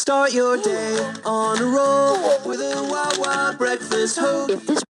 Start your day on a roll with a wild, wild breakfast hope.